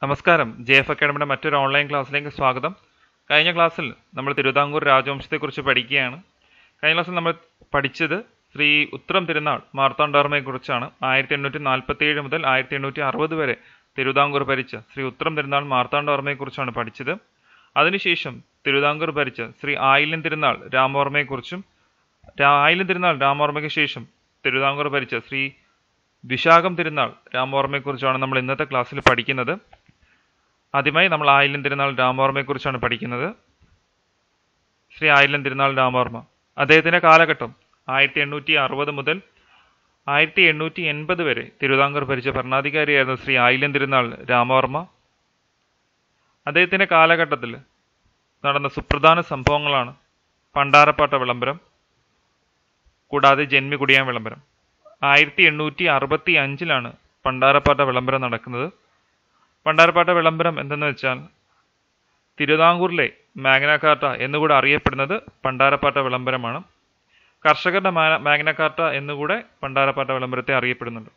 നമസ്കാരം. JF അക്കാഡമിയുടെ മറ്റൊരു online ക്ലാസ്സിലേക്ക് സ്വാഗതം. കഴിഞ്ഞ ക്ലാസ്സിൽ നമ്മൾ തിരുവിതാംകൂർ രാജവംശത്തെക്കുറിച്ച് പഠിക്കുകയാണ്. കഴിഞ്ഞ ക്ലാസ്സിൽ നമ്മൾ പഠിച്ചത് ശ്രീ ഉത്രം തിരുനാൾ മാർത്താണ്ഡവർമ്മയെക്കുറിച്ചാണ്. 1847 മുതൽ 1860 വരെ തിരുവിതാംകൂർ ഭരിച്ച ശ്രീ ഉത്രം തിരുനാൾ മാർത്താണ്ഡവർമ്മയെക്കുറിച്ചാണ് പഠിച്ചത്. അതിനുശേഷം തിരുവിതാംകൂർ ഭരിച്ച ശ്രീ ആയില്യം തിരുനാൾ രാമവർമ്മയെക്കുറിച്ചും ആയില്യം തിരുനാൾ രാമവർമ്മയ്ക്ക് ശേഷം തിരുവിതാംകൂർ ഭരിച്ച ശ്രീ വിശാഖം തിരുനാൾ രാമവർമ്മയെക്കുറിച്ചാണ് നമ്മൾ ഇന്നത്തെ ക്ലാസ്സിൽ പഠിക്കുന്നത്. ആദ്യമായി നമ്മൾ ആയില്യം തിരുനാൾ രാമവർമ്മയെക്കുറിച്ചാണ് പഠിക്കുന്നത്. ശ്രീ ആയില്യം തിരുനാൾ രാമവർമ്മ, അദ്ദേഹത്തിൻ്റെ കാലഘട്ടം 1860 മുതൽ 1880 വരെ തിരുവിതാംകൂർ ഭരിച്ച ഭരണാധികാരിയായിരുന്നു ശ്രീ ആയില്യം തിരുനാൾ രാമവർമ്മ. അദ്ദേഹത്തിൻ്റെ കാലഘട്ടത്തിൽ നടന്ന സുപ്രധാന സംഭവങ്ങളാണ് പണ്ടാരപ്പാട്ട വിളംബരം, കൂടാതെ ജന്മികുടിയാൻ വിളംബരം. 1865 പണ്ടാരപ്പാട്ട വിളംബരം നടക്കുന്നത്. പണ്ടാരപ്പാട്ട വിളംബരം എന്തെന്ന് വെച്ചാൽ തിരുവിതാംകൂറിലെ മാഗ്ന കാർട്ട എന്നുകൂടെ അറിയപ്പെടുന്നത് പണ്ടാരപ്പാട്ട വിളംബരമാണ്. കർഷകരുടെ മാഗ്ന കാർട്ട എന്നുകൂടെ പണ്ടാരപ്പാട്ട വിളംബരത്തെ അറിയപ്പെടുന്നുണ്ട്.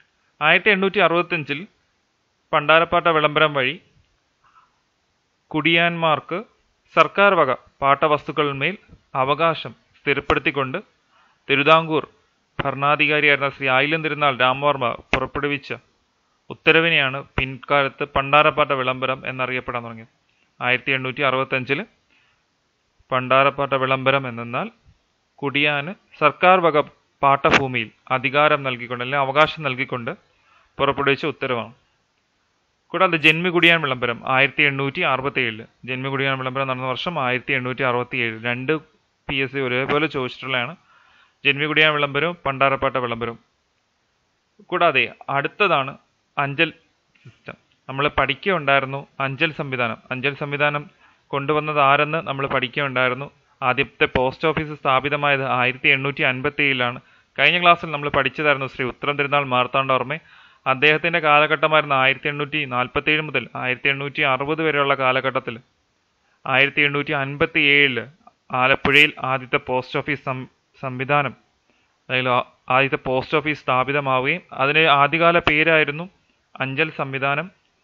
1865 പണ്ടാരപ്പാട്ട വിളംബരം വഴി കുടിയാന്മാർക്ക് സർക്കാർ വക പാട്ടവസ്തുക്കളിന്മേൽ അവകാശം സ്ഥിരപ്പെടുത്തിക്കൊണ്ട് തിരുവിതാംകൂർ ഭരണാധികാരിയായിരുന്ന ശ്രീ ആയില്യം തിരുനാൾ രാമവർമ്മ പുറപ്പെടുവിച്ച ഉത്തരവിനെയാണ് പിൻകാലത്ത് പണ്ടാരപ്പാട്ട വിളംബരം എന്നറിയപ്പെടാൻ തുടങ്ങിയത്. 1865 പണ്ടാരപ്പാട്ട വിളംബരം എന്നാൽ കുടിയാന് സർക്കാർ വക പാട്ടഭൂമിയിൽ അധികാരം നൽകിക്കൊണ്ട് അല്ലെങ്കിൽ അവകാശം നൽകിക്കൊണ്ട് പുറപ്പെടുവിച്ച ഉത്തരവാണ്. കൂടാതെ ജന്മികുടിയാൻ വിളംബരം 1867. ജന്മികുടിയാൻ വിളംബരം നടന്ന വർഷം 1867. രണ്ട് PSC ഒരേപോലെ ചോദിച്ചിട്ടുള്ളതാണ് ജന്മികുടിയാൻ വിളംബരവും പണ്ടാരപ്പാട്ട വിളംബരവും. കൂടാതെ അടുത്തതാണ് അഞ്ചൽ സിസ്റ്റം. നമ്മൾ പഠിക്കുകയുണ്ടായിരുന്നു അഞ്ചൽ സംവിധാനം കൊണ്ടുവന്നത് ആരെന്ന് നമ്മൾ പഠിക്കുകയുണ്ടായിരുന്നു. ആദ്യത്തെ പോസ്റ്റ് ഓഫീസ് സ്ഥാപിതമായത് 1857. കഴിഞ്ഞ ക്ലാസ്സിൽ നമ്മൾ പഠിച്ചതായിരുന്നു ശ്രീ ഉത്രം തിരുനാൾ മാർത്താണ്ഡവർമ്മ. അദ്ദേഹത്തിൻ്റെ കാലഘട്ടമായിരുന്ന 1847 മുതൽ 1860 വരെയുള്ള കാലഘട്ടത്തിൽ 1857 ആലപ്പുഴയിൽ ആദ്യത്തെ പോസ്റ്റ് ഓഫീസ് സംവിധാനം, അതായത് ആദ്യത്തെ പോസ്റ്റ് ഓഫീസ് സ്ഥാപിതമാവുകയും അതിൻ്റെ ആദ്യകാല പേരായിരുന്നു അഞ്ചൽ സംവിധാനം.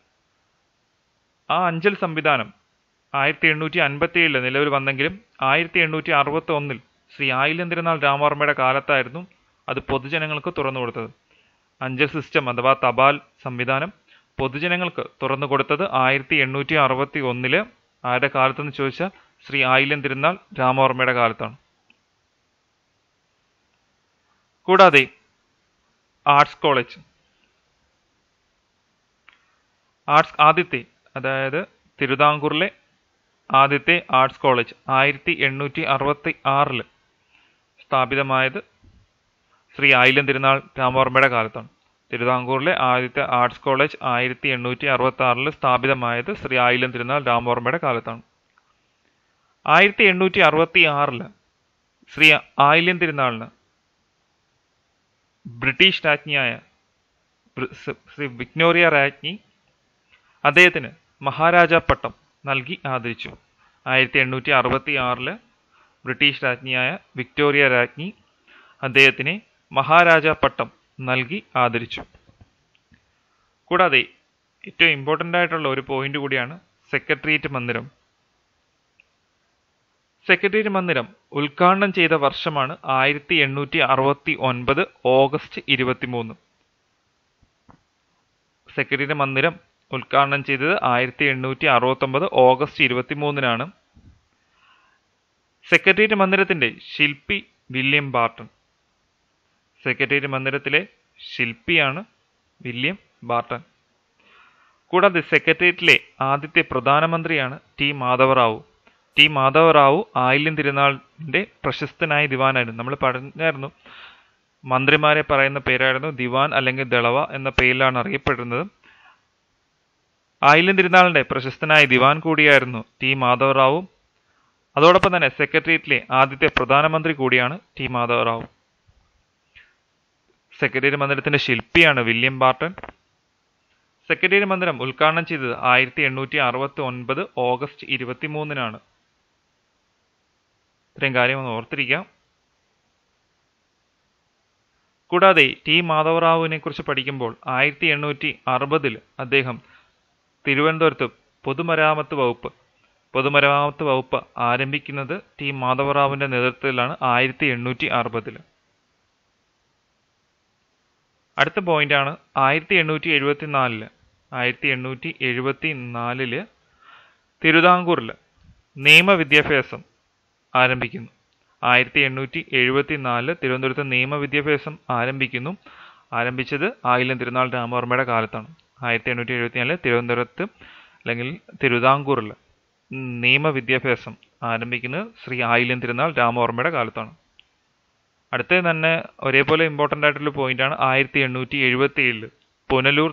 ആ അഞ്ചൽ സംവിധാനം 1857 നിലവിൽ വന്നെങ്കിലും 1861 ശ്രീ ആയില്യം തിരുനാൾ രാമവർമ്മയുടെ കാലത്തായിരുന്നു അത് പൊതുജനങ്ങൾക്ക് തുറന്നു കൊടുത്തത്. അഞ്ചൽ സിസ്റ്റം അഥവാ തപാൽ സംവിധാനം പൊതുജനങ്ങൾക്ക് തുറന്നു കൊടുത്തത് 1861 ആരുടെ കാലത്തെന്ന് ചോദിച്ചാൽ ശ്രീ ആയില്യം തിരുനാൾ രാമവർമ്മയുടെ കാലത്താണ്. കൂടാതെ ആർട്സ് കോളേജ്, ആദ്യത്തെ, അതായത് തിരുവിതാംകൂറിലെ ആദ്യത്തെ ആർട്സ് കോളേജ് 1866 സ്ഥാപിതമായത് ശ്രീ ആയില്യം തിരുനാൾ രാമവർമ്മയുടെ കാലത്താണ്. തിരുവിതാംകൂറിലെ ആദ്യത്തെ ആർട്സ് കോളേജ് 1866 സ്ഥാപിതമായത് ശ്രീ ആയില്യം തിരുനാൾ രാമവർമ്മയുടെ കാലത്താണ്. 1866 ശ്രീ ആയില്യം തിരുനാളിന് ബ്രിട്ടീഷ് രാജ്ഞിയായ ശ്രീ വിക്ടോറിയ രാജ്ഞി അദ്ദേഹത്തിന് മഹാരാജാ പട്ടം നൽകി ആദരിച്ചു. 1866 ബ്രിട്ടീഷ് രാജ്ഞിയായ വിക്ടോറിയ രാജ്ഞി അദ്ദേഹത്തിനെ മഹാരാജാ പട്ടം നൽകി ആദരിച്ചു. കൂടാതെ ഏറ്റവും ഇമ്പോർട്ടൻ്റ് ആയിട്ടുള്ള ഒരു പോയിന്റ് കൂടിയാണ് സെക്രട്ടേറിയറ്റ് മന്ദിരം. സെക്രട്ടേറിയറ്റ് മന്ദിരം ഉദ്ഘാടനം ചെയ്ത വർഷമാണ് 1869 ഓഗസ്റ്റ് 23. സെക്രട്ടേറിയറ്റ് മന്ദിരം ഉദ്ഘാടനം ചെയ്തത് 1869 ഓഗസ്റ്റ് 23. സെക്രട്ടേറിയറ്റ് മന്ദിരത്തിൻ്റെ ശില്പി വില്യം ബാർട്ടൺ. സെക്രട്ടേറിയറ്റ് മന്ദിരത്തിലെ ശില്പിയാണ് വില്യം ബാർട്ടൺ. കൂടാതെ സെക്രട്ടേറിയറ്റിലെ ആദ്യത്തെ പ്രധാനമന്ത്രിയാണ് ടി മാധവറാവു. ടി മാധവറാവു ആയില്യം തിരുനാളിൻ്റെ പ്രശസ്തനായ ദിവാനായിരുന്നു. നമ്മൾ പറഞ്ഞായിരുന്നു മന്ത്രിമാരെ പറയുന്ന പേരായിരുന്നു ദിവാൻ അല്ലെങ്കിൽ ദളവ എന്ന പേരിലാണ് അറിയപ്പെടുന്നത്. ആയില്യം തിരുനാളിൻ്റെ പ്രശസ്തനായ ദിവാൻ കൂടിയായിരുന്നു ടി മാധവറാവു. അതോടൊപ്പം തന്നെ സെക്രട്ടേറിയറ്റിലെ ആദ്യത്തെ പ്രധാനമന്ത്രി കൂടിയാണ് ടി മാധവറാവു. സെക്രട്ടേറിയറ്റ് മന്ദിരത്തിൻ്റെ ശില്പിയാണ് വില്യം ബാർട്ടൺ. സെക്രട്ടേറിയറ്റ് മന്ദിരം ഉദ്ഘാടനം ചെയ്തത് 1869 ഓഗസ്റ്റ് 23. ഇത്രയും കാര്യം ഒന്ന് ഓർത്തിരിക്കാം. കൂടാതെ ടി മാധവറാവുവിനെ കുറിച്ച് പഠിക്കുമ്പോൾ 1860 അദ്ദേഹം തിരുവനന്തപുരത്ത് പൊതുമരാമത്ത് വകുപ്പ് ആരംഭിക്കുന്നത് ടി മാധവറാവുവിന്റെ നേതൃത്വത്തിലാണ് 1860. അടുത്ത പോയിന്റാണ് 1874 തിരുവിതാംകൂറിൽ നിയമവിദ്യാഭ്യാസം ആരംഭിക്കുന്നു. 1874 തിരുവനന്തപുരത്ത് നിയമവിദ്യാഭ്യാസം ആരംഭിച്ചത് ആയില്യം തിരുനാൾ രാമവർമ്മയുടെ കാലത്താണ്. 1874 തിരുവനന്തപുരത്ത് അല്ലെങ്കിൽ തിരുവിതാംകൂറിൽ നിയമവിദ്യാഭ്യാസം ആരംഭിക്കുന്നത് ശ്രീ ആയില്യം തിരുനാൾ രാമവർമ്മയുടെ കാലത്താണ്. അടുത്തത് തന്നെ ഒരേപോലെ ഇമ്പോർട്ടൻ്റ് ആയിട്ടുള്ള പോയിന്റാണ് 1877 പുനലൂർ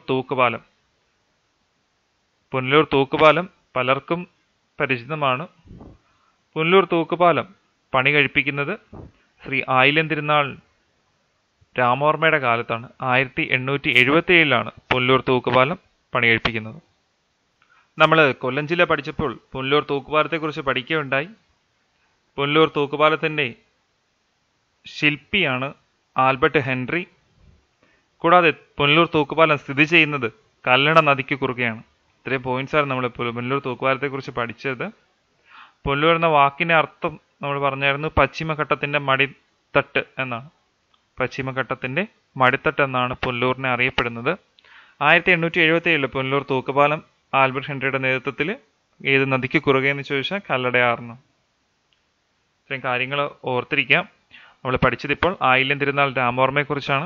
തൂക്കുപാലം പലർക്കും പരിചിതമാണ്. പുനലൂർ തൂക്കുപാലം പണി കഴിപ്പിക്കുന്നത് ശ്രീ ആയില്യം തിരുനാൾ രാമവർമ്മയുടെ കാലത്താണ്. 1877 പുനലൂർ തൂക്കുപാലം പണി കഴിപ്പിക്കുന്നത്. നമ്മൾ കൊല്ലം ജില്ല പഠിച്ചപ്പോൾ പുനലൂർ തൂക്കുപാലത്തെക്കുറിച്ച് പഠിക്കുകയുണ്ടായി. പുനലൂർ തൂക്കുപാലത്തിൻ്റെ ശില്പിയാണ് ആൽബർട്ട് ഹെൻറി. കൂടാതെ പുനലൂർ തൂക്കുപാലം സ്ഥിതി ചെയ്യുന്നത് കല്ലട നദിക്ക് കുറുകെയാണ്. ഇത്രയും പോയിന്റ്സാണ് നമ്മൾ പുനലൂർ തൂക്കുപാലത്തെക്കുറിച്ച് പഠിച്ചത്. പുനലൂർ എന്ന വാക്കിൻ്റെ അർത്ഥം നമ്മൾ പറഞ്ഞായിരുന്നു പശ്ചിമഘട്ടത്തിൻ്റെ മടിത്തട്ട് എന്നാണ്. പശ്ചിമഘട്ടത്തിൻ്റെ മടിത്തട്ട് എന്നാണ് പുനലൂരിനെ അറിയപ്പെടുന്നത്. 1877 പുനലൂർ തൂക്കുപാലം ആൽബർട്ട് ഹെൻറിയുടെ നേതൃത്വത്തിൽ ഏത് നദിക്ക് കുറുകെ എന്ന് ചോദിച്ചാൽ കല്ലടയാറിന്. ഇത്രയും കാര്യങ്ങൾ ഓർത്തിരിക്കാം. നമ്മൾ പഠിച്ചതിപ്പോൾ ആയില്യം തിരുനാൾ രാമവർമ്മയെക്കുറിച്ചാണ്.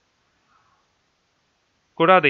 കൂടാതെ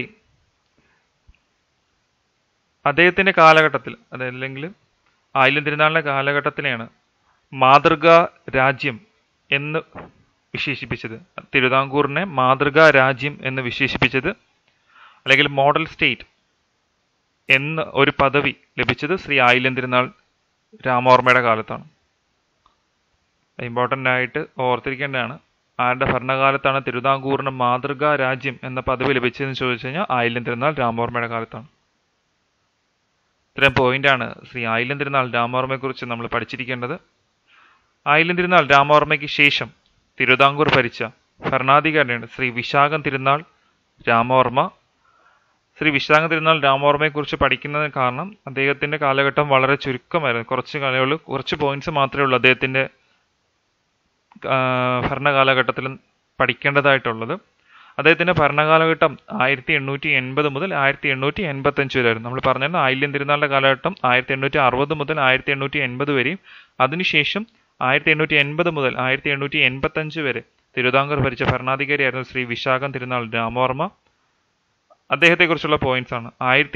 അദ്ദേഹത്തിൻ്റെ കാലഘട്ടത്തിൽ അതല്ലെങ്കിൽ ആയില്യം തിരുനാളിൻ്റെ കാലഘട്ടത്തിലെയാണ് മാതൃകാ രാജ്യം എന്ന് വിശേഷിപ്പിച്ചത്. തിരുവിതാംകൂറിനെ മാതൃകാ രാജ്യം എന്ന് വിശേഷിപ്പിച്ചത് അല്ലെങ്കിൽ മോഡൽ സ്റ്റേറ്റ് എന്ന ഒരു പദവി ലഭിച്ചത് ശ്രീ ആയില്യം തിരുനാൾ രാമവർമ്മയുടെ കാലത്താണ്. ഇമ്പോർട്ടൻ്റ് ആയിട്ട് ഓർത്തിരിക്കേണ്ടതാണ്. ആരുടെ ഭരണകാലത്താണ് തിരുവിതാംകൂറിന് മാതൃകാ രാജ്യം എന്ന പദവി ലഭിച്ചതെന്ന് ചോദിച്ചു കഴിഞ്ഞാൽ ആയില്യം തിരുനാൾ രാമവർമ്മയുടെ കാലത്താണ്. ഇത്രയും പോയിന്റാണ് ശ്രീ ആയില്യം തിരുനാൾ രാമവർമ്മയെക്കുറിച്ച് നമ്മൾ പഠിച്ചിരിക്കേണ്ടത്. ആയില്യം തിരുനാൾ രാമവർമ്മയ്ക്ക് ശേഷം തിരുവിതാംകൂർ ഭരിച്ച ഭരണാധികാരിയാണ് ശ്രീ വിശാഖം തിരുനാൾ രാമവർമ്മ. ശ്രീ വിശാഖം തിരുനാൾ രാമവർമ്മയെക്കുറിച്ച് പഠിക്കുന്നതിന് കാരണം അദ്ദേഹത്തിൻ്റെ കാലഘട്ടം വളരെ ചുരുക്കമായിരുന്നു. കുറച്ച് പോയിന്റ്സ് മാത്രമേ ഉള്ളൂ അദ്ദേഹത്തിൻ്റെ ഭരണകാലഘട്ടത്തിൽ പഠിക്കേണ്ടതായിട്ടുള്ളത്. അദ്ദേഹത്തിൻ്റെ ഭരണകാലഘട്ടം 1880 മുതൽ 1885 വരെയായിരുന്നു. നമ്മൾ പറഞ്ഞാൽ ആയില്യം തിരുനാളിൻ്റെ കാലഘട്ടം 1860 മുതൽ 1880 വരെയും അതിനുശേഷം 1880 മുതൽ 1885 വരെ തിരുവിതാംകൂർ ഭരിച്ച ഭരണാധികാരിയായിരുന്നു ശ്രീ വിശാഖം തിരുനാൾ രാമവർമ്മ. അദ്ദേഹത്തെക്കുറിച്ചുള്ള പോയിന്റ്സ് ആണ്.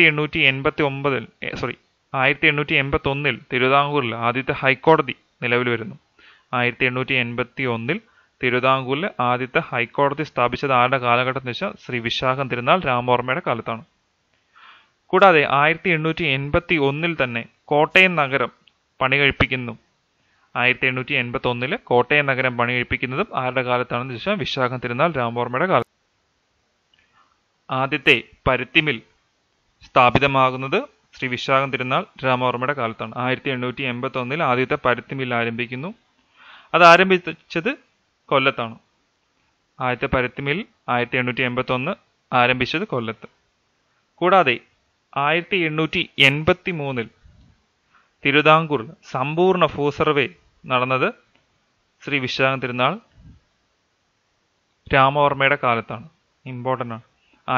1881 തിരുവിതാംകൂറിൽ ആദ്യത്തെ ഹൈക്കോടതി നിലവിൽ വരുന്നു. 1881 തിരുവിതാംകൂറിലെ ആദ്യത്തെ ഹൈക്കോടതി സ്ഥാപിച്ചത് ആരുടെ കാലഘട്ടം എന്ന് വെച്ചാൽ ശ്രീ വിശാഖം തിരുനാൾ രാമവർമ്മയുടെ കാലത്താണ്. കൂടാതെ 1881 തന്നെ കോട്ടയം നഗരം പണി കഴിപ്പിക്കുന്നു. 1881 കോട്ടയം നഗരം പണി കഴിപ്പിക്കുന്നതും ആരുടെ കാലത്താണെന്ന് വെച്ചാൽ വിശാഖം തിരുനാൾ രാമവർമ്മയുടെ കാലത്ത്. ആദ്യത്തെ പരുത്തിമിൽ സ്ഥാപിതമാകുന്നത് ശ്രീ വിശാഖം തിരുനാൾ രാമവർമ്മയുടെ കാലത്താണ്. 1881 ആദ്യത്തെ പരുത്തിമിൽ ആരംഭിക്കുന്നു. അത് ആരംഭിച്ചത് കൊല്ലത്താണ്. ആദ്യത്തെ പരുത്തിമിൽ 1881 ആരംഭിച്ചത് കൊല്ലത്ത്. കൂടാതെ 1883 തിരുവിതാംകൂറിൽ സമ്പൂർണ്ണ ഭൂസർവേ നടന്നത് ശ്രീ വിശാഖം തിരുനാൾ രാമവർമ്മയുടെ കാലത്താണ്. ഇമ്പോർട്ടൻ്റ് ആണ്.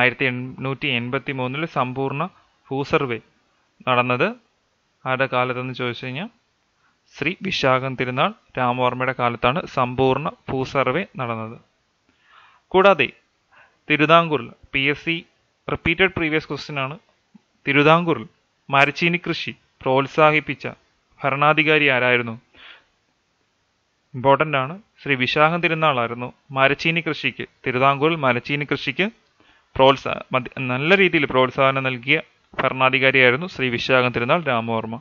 1883 സമ്പൂർണ്ണ ഭൂസർവേ നടന്നത് ആരുടെ കാലത്തെന്ന് ചോദിച്ചു കഴിഞ്ഞാൽ ശ്രീ വിശാഖം തിരുനാൾ രാമവർമ്മയുടെ കാലത്താണ് സമ്പൂർണ്ണ ഭൂസർവേ നടന്നത്. കൂടാതെ തിരുവിതാംകൂറിൽ PSC റിപ്പീറ്റഡ് പ്രീവിയസ് ക്വസ്റ്റ്യൻ ആണ്. തിരുവിതാംകൂറിൽ മരച്ചീനി കൃഷി പ്രോത്സാഹിപ്പിച്ച ഭരണാധികാരി ആരായിരുന്നു? ഇമ്പോർട്ടൻ്റ് ആണ്. ശ്രീ വിശാഖം തിരുനാളായിരുന്നു തിരുവിതാംകൂറിൽ മരച്ചീനി കൃഷിക്ക് നല്ല രീതിയിൽ പ്രോത്സാഹനം നൽകിയ ഭരണാധികാരിയായിരുന്നു ശ്രീ വിശാഖം തിരുനാൾ രാമവർമ്മ.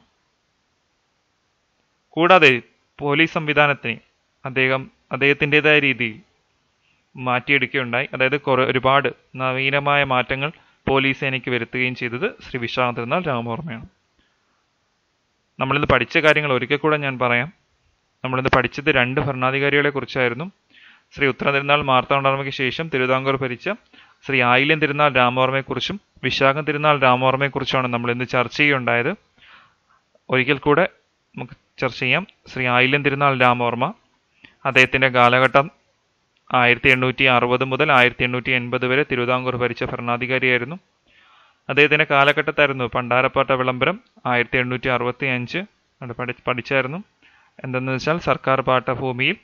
കൂടാതെ പോലീസ് സംവിധാനത്തിന് അദ്ദേഹത്തിൻ്റെതായ രീതിയിൽ മാറ്റിയെടുക്കുകയുണ്ടായി. അതായത് ഒരുപാട് നവീനമായ മാറ്റങ്ങൾ പോലീസ് സേനയ്ക്ക് വരുത്തുകയും ചെയ്തത് ശ്രീ വിശാഖം തിരുനാൾ രാമവർമ്മയാണ്. നമ്മളിന്ന് പഠിച്ച കാര്യങ്ങൾ ഒരിക്കൽ കൂടെ ഞാൻ പറയാം. നമ്മളിന്ന് പഠിച്ചത് 2 ഭരണാധികാരികളെ കുറിച്ചായിരുന്നു. ശ്രീ ഉത്തരം തിരുനാൾ മാർത്താണ്ഡവർമ്മയ്ക്ക് ശേഷം തിരുവിതാംകൂർ ഭരിച്ച ശ്രീ ആയില്യം തിരുനാൾ രാമവർമ്മയെക്കുറിച്ചും വിശാഖം തിരുനാൾ രാമവർമ്മയെക്കുറിച്ചാണ് നമ്മൾ ഇന്ന് ചർച്ച ചെയ്യുകയുണ്ടായത്. ഒരിക്കൽ കൂടെ നമുക്ക് ചർച്ച ചെയ്യാം. ശ്രീ ആയില്യം തിരുനാൾ രാമവർമ്മ, അദ്ദേഹത്തിൻ്റെ കാലഘട്ടം 1860 മുതൽ 1880 വരെ തിരുവിതാംകൂർ ഭരിച്ച ഭരണാധികാരിയായിരുന്നു. അദ്ദേഹത്തിൻ്റെ കാലഘട്ടത്തായിരുന്നു പണ്ടാരപ്പാട്ട വിളംബരം 1865 പഠിച്ചായിരുന്നു. എന്തെന്ന് വെച്ചാൽ സർക്കാർ പാട്ടഭൂമിയിൽ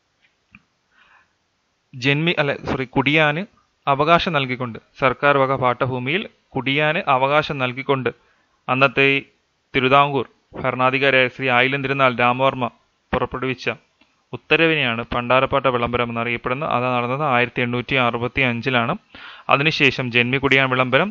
കുടിയാന് അവകാശം നൽകിക്കൊണ്ട്, സർക്കാർ വക പാട്ടഭൂമിയിൽ കുടിയാന് അവകാശം നൽകിക്കൊണ്ട് അന്നത്തെ തിരുവിതാംകൂർ ഭരണാധികാരിയായ ശ്രീ ആയില്യം തിരുനാൾ രാമവർമ്മ പുറപ്പെടുവിച്ച ഉത്തരവിനെയാണ് പണ്ടാരപ്പാട്ട വിളംബരം എന്നറിയപ്പെടുന്നത്. അത് നടന്നത് 1865 അതിനുശേഷം ജന്മികുടിയാൻ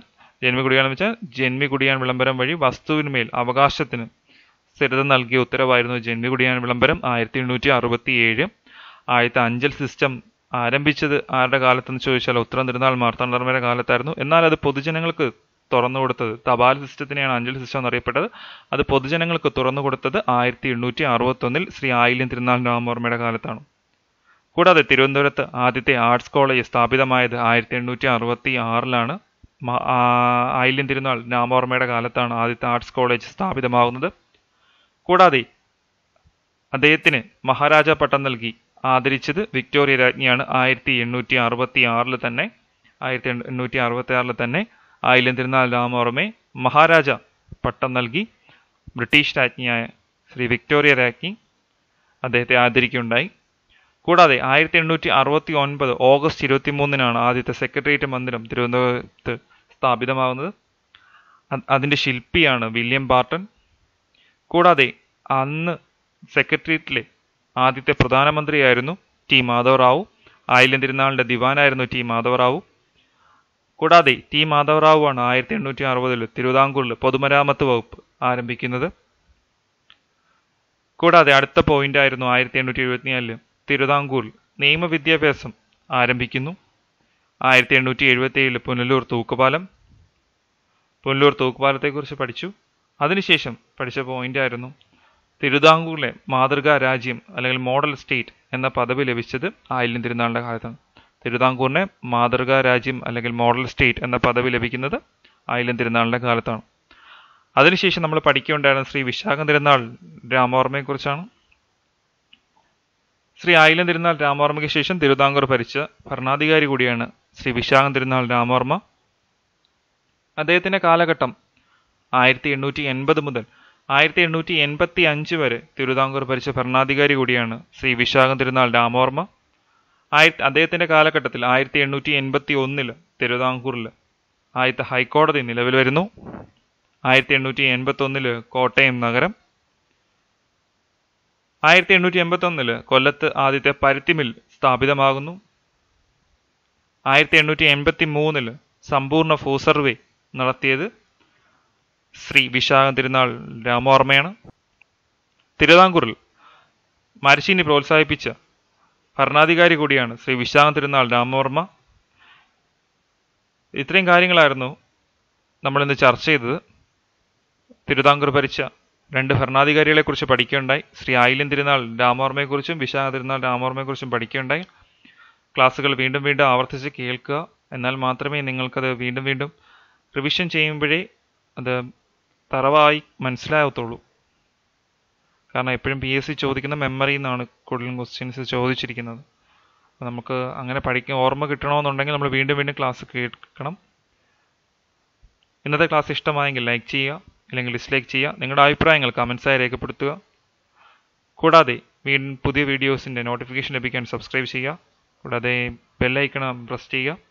വിളംബരം വഴി വസ്തുവിന്മേൽ അവകാശത്തിന് സ്ഥിരത നൽകിയ ഉത്തരവായിരുന്നു ജന്മികുടിയാൻ വിളംബരം 1867. ആദ്യത്തെ അഞ്ചൽ സിസ്റ്റം ആരംഭിച്ചത് ആരുടെ കാലത്തെന്ന് ചോദിച്ചാൽ ഉത്രം തിരുനാൾ മാർത്താണ്ഡവർമ്മയുടെ കാലത്തായിരുന്നു. എന്നാൽ അത് പൊതുജനങ്ങൾക്ക് തുറന്നു കൊടുത്തത്, തപാൽ സിസ്റ്റത്തിനെയാണ് അഞ്ചൽ സിസ്റ്റം എന്നറിയപ്പെട്ടത്, അത് പൊതുജനങ്ങൾക്ക് തുറന്നു കൊടുത്തത് 1861 ശ്രീ ആയില്യം തിരുനാൾ രാമവർമ്മയുടെ കാലത്താണ്. കൂടാതെ തിരുവനന്തപുരത്ത് ആദ്യത്തെ ആർട്സ് കോളേജ് സ്ഥാപിതമായത് 1866 ആയില്യം തിരുനാൾ രാമവർമ്മയുടെ കാലത്താണ് ആദ്യത്തെ ആർട്സ് കോളേജ് സ്ഥാപിതമാകുന്നത്. കൂടാതെ അദ്ദേഹത്തിന് മഹാരാജ പട്ടം നൽകി ആദരിച്ചത് വിക്ടോറിയ രാജ്ഞിയാണ്. 1866 തന്നെ ആയില്യം തിരുനാൾ രാമവർമ്മയെ മഹാരാജ പട്ടം നൽകി ബ്രിട്ടീഷ് രാജ്ഞിയായ ശ്രീ വിക്ടോറിയ രാജ്ഞി അദ്ദേഹത്തെ ആദരിക്കുകയുണ്ടായി. കൂടാതെ 1869 ഓഗസ്റ്റ് 23 ആദ്യത്തെ സെക്രട്ടേറിയറ്റ് മന്ദിരം തിരുവനന്തപുരത്ത് സ്ഥാപിതമാകുന്നത്. അതിൻ്റെ ശില്പിയാണ് വില്യം ബാർട്ടൺ. കൂടാതെ അന്ന് സെക്രട്ടേറിയറ്റിലെ ആദ്യത്തെ പ്രധാനമന്ത്രിയായിരുന്നു ടി മാധവറാവു. ആയില്യം തിരുനാളിൻ്റെ ദിവാനായിരുന്നു ടി മാധവറാവു. കൂടാതെ ടി മാധവറാവു ആണ് 1860 തിരുവിതാംകൂറിൽ പൊതുമരാമത്ത് വകുപ്പ് ആരംഭിക്കുന്നത്. കൂടാതെ അടുത്ത പോയിന്റ് ആയിരുന്നു 1874 തിരുവിതാംകൂറിൽ നിയമവിദ്യാഭ്യാസം ആരംഭിക്കുന്നു. 1877 പുനലൂർ തൂക്കുപാലത്തെക്കുറിച്ച് പഠിച്ചു. അതിനുശേഷം പഠിച്ച പോയിന്റ് ആയിരുന്നു തിരുവിതാംകൂറിലെ മാതൃകാ രാജ്യം അല്ലെങ്കിൽ മോഡൽ സ്റ്റേറ്റ് എന്ന പദവി ലഭിച്ചത് ആയില്യം തിരുനാളിൻ്റെ കാലത്താണ്. തിരുവിതാംകൂറിനെ മാതൃകാ രാജ്യം അല്ലെങ്കിൽ മോഡൽ സ്റ്റേറ്റ് എന്ന പദവി ലഭിക്കുന്നത് ആയില്യം തിരുനാളിൻ്റെ കാലത്താണ്. അതിനുശേഷം നമ്മൾ പഠിക്കുകയുണ്ടായിരുന്ന ശ്രീ വിശാഖം തിരുനാൾ രാമവർമ്മയെക്കുറിച്ചാണ്. ശ്രീ ആയില്യം തിരുനാൾ രാമവർമ്മയ്ക്ക് ശേഷം തിരുവിതാംകൂർ ഭരിച്ച ഭരണാധികാരി കൂടിയാണ് ശ്രീ വിശാഖം തിരുനാൾ രാമവർമ്മ. അദ്ദേഹത്തിൻ്റെ കാലഘട്ടം 1880 മുതൽ 1885 വരെ തിരുവിതാംകൂർ ഭരിച്ച ഭരണാധികാരി കൂടിയാണ് ശ്രീ വിശാഖം തിരുനാൾ രാമവർമ്മ. അദ്ദേഹത്തിൻ്റെ കാലഘട്ടത്തിൽ 1881 തിരുവിതാംകൂറിൽ ആദ്യത്തെ ഹൈക്കോടതി നിലവിൽ വരുന്നു. 1881 കോട്ടയം നഗരം, 1881 കൊല്ലത്ത് ആദ്യത്തെ പരുത്തി മിൽ സ്ഥാപിതമാകുന്നു. 1883 സമ്പൂർണ്ണ ഭൂസർവേ നടത്തിയത് ശ്രീ വിശാഖം തിരുനാൾ രാമവർമ്മയാണ്. തിരുവിതാംകൂറിൽ മരച്ചീനി പ്രോത്സാഹിപ്പിച്ച ഭരണാധികാരി കൂടിയാണ് ശ്രീ വിശാഖം തിരുനാൾ രാമവർമ്മ. ഇത്രയും കാര്യങ്ങളായിരുന്നു നമ്മളിന്ന് ചർച്ച ചെയ്തത്. തിരുവിതാംകൂർ ഭരിച്ച രണ്ട് ഭരണാധികാരികളെക്കുറിച്ച് പഠിക്കുകയുണ്ടായി. ശ്രീ ആയില്യം തിരുനാൾ രാമവർമ്മയെക്കുറിച്ചും വിശാഖ തിരുനാൾ രാമവർമ്മയെക്കുറിച്ചും പഠിക്കുകയുണ്ടായി. ക്ലാസ്സുകൾ വീണ്ടും വീണ്ടും ആവർത്തിച്ച് കേൾക്കുക. എന്നാൽ മാത്രമേ നിങ്ങൾക്കത് വീണ്ടും വീണ്ടും റിവിഷൻ ചെയ്യുമ്പോഴേ അത് തറവായി മനസ്സിലാകത്തുള്ളൂ. കാരണം എപ്പോഴും PSC ചോദിക്കുന്ന മെമ്മറിയിൽ നിന്നാണ് കൂടുതലും ക്വസ്റ്റ്യൻസ് ചോദിച്ചിരിക്കുന്നത്. നമുക്ക് അങ്ങനെ ഓർമ്മ കിട്ടണമെന്നുണ്ടെങ്കിൽ നമ്മൾ വീണ്ടും വീണ്ടും ക്ലാസ് കേൾക്കണം. ഇന്നത്തെ ക്ലാസ് ഇഷ്ടമായെങ്കിൽ ലൈക്ക് ചെയ്യുക, അല്ലെങ്കിൽ ഡിസ്ലൈക്ക് ചെയ്യുക. നിങ്ങളുടെ അഭിപ്രായങ്ങൾ കമൻസായി രേഖപ്പെടുത്തുക. കൂടാതെ പുതിയ വീഡിയോസിൻ്റെ നോട്ടിഫിക്കേഷൻ ലഭിക്കാൻ സബ്സ്ക്രൈബ് ചെയ്യുക. കൂടാതെ ബെൽ ഐക്കൺ പ്രസ് ചെയ്യുക.